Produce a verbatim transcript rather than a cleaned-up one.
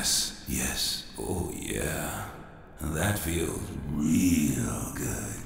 Yes, yes, oh yeah. That feels real good.